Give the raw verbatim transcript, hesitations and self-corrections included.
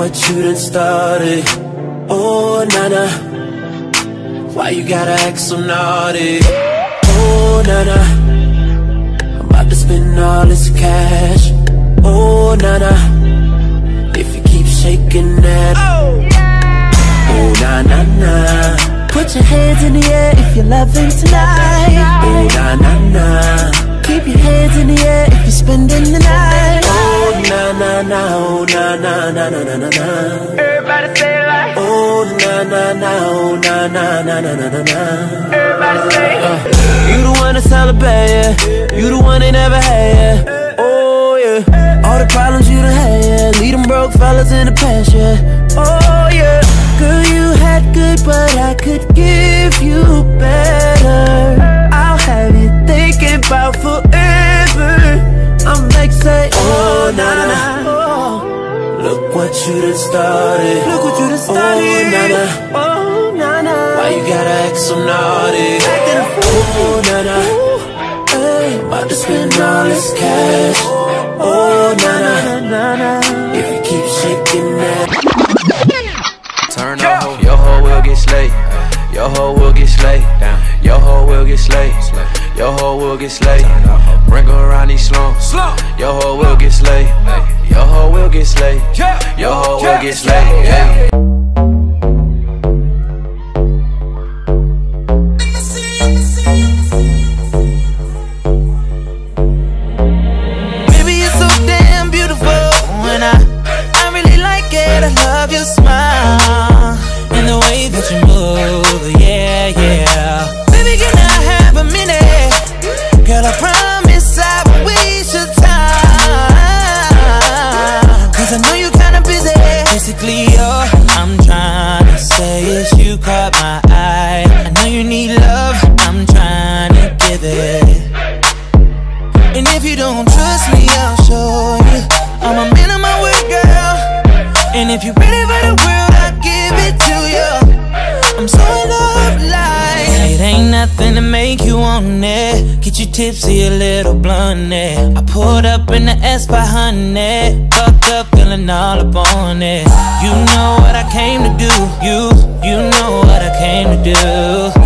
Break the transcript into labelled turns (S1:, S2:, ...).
S1: what you done started. Oh, nana, why you gotta act so naughty? Oh, nana, I'm about to spend all this cash. Oh, nana, if you keep shaking that. Oh, oh na na na. Put your hands in the air if you're loving tonight. Oh na na na. Keep your hands in the air if you're spending the night. Oh na na na, oh na na na na na na na. Everybody say it like. Oh na na na, oh na na na na na na na. Everybody say it. Uh, you the one to celebrate, yeah. You the one they never had, yeah. Oh yeah. All the problems you done had, yeah. Leave them broke fellas in the past, yeah. Oh yeah. Girl, you had good, but I could give you better. I'll have you thinking about forever. I'm like, say, oh, na na. Oh, look what you done started. Look what you done started. Oh, na na. Oh, na na. Why you gotta act so naughty? Acting a fool. Oh, na na. Hey, about to spend all this cash. Oh, na na. If you keep shaking that.
S2: Turn up, ho. Your hoe will get slayed. Your hoe will get slayed. Your hoe will get slayed. Your hoe will get slayed. Bring her around these slums. Your hoe will get slayed. Your hoe will get slayed. Your hoe will get slayed. Yeah.
S3: Baby, you're so damn beautiful, and I, I really like it. I love your smile and the way that you move. Yeah, yeah. Baby, can I have a minute? Girl, I promise I won't waste your time, cause I know you're kinda busy. Basically, all I'm trying to say is you caught my eye. I know you need love, I'm trying to give it. And if you don't trust me, I'll show you. I'm a man of my word, girl. And if you're ready for the world, I'll give it to you. I'm so in love, like it ain't nothing to make you want it. Get you tipsy, a little blunt, it. I pulled up in the S by honey. Fucked up, feeling all up on it. You know what I came to do. You, you know what I came to do.